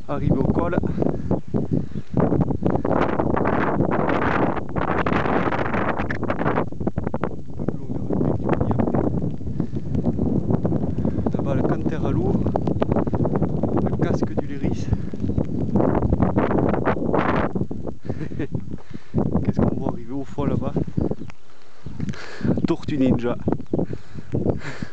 Arrivé au col. Là-bas le canter à l'eau, le casque du Léris. Qu'est-ce qu'on va arriver au fond là-bas? Tortue ninja.